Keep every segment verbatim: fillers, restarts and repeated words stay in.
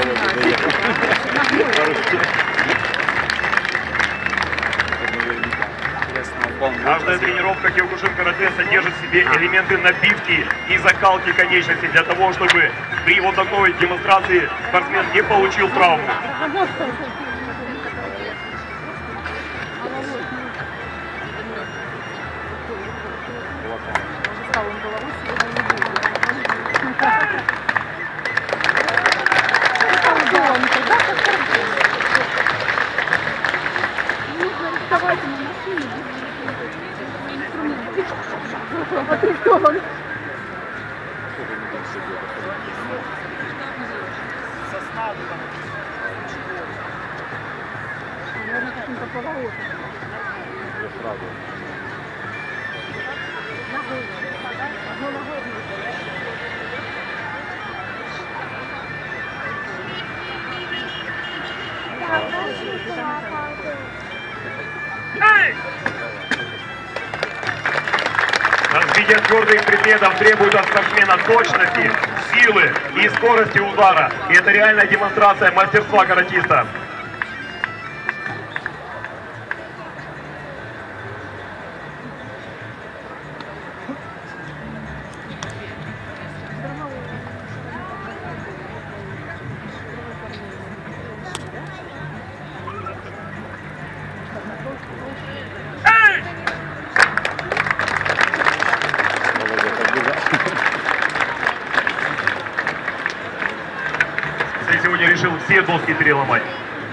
Каждая тренировка Киокушин-карате содержит в себе элементы набивки и закалки конечностей для того, чтобы при вот такой демонстрации спортсмен не получил травму. Развитие твердых предметов требует от спортсмена точности, силы и скорости удара. И это реальная демонстрация мастерства каратиста. Я сегодня решил все доски переломать.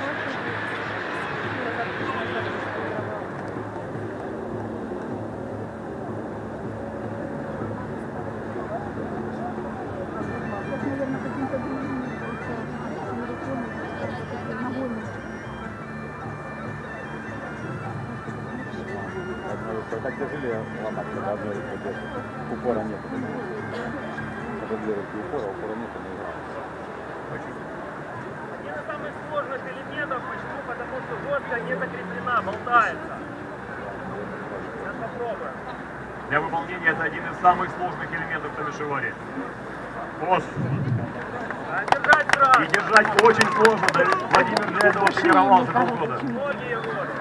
Так тяжелее ломать, когда одной рукой держишь. Упора нет. Когда две руки упора, упора нет, не играет. Один из самых сложных элементов. Почему? Потому что жестко не закреплена, болтается. Сейчас попробуем. Для выполнения это один из самых сложных элементов тамишевари. Пост. А держать сразу. И держать очень сложно. Владимир для этого тренировался полгода. Многие годы.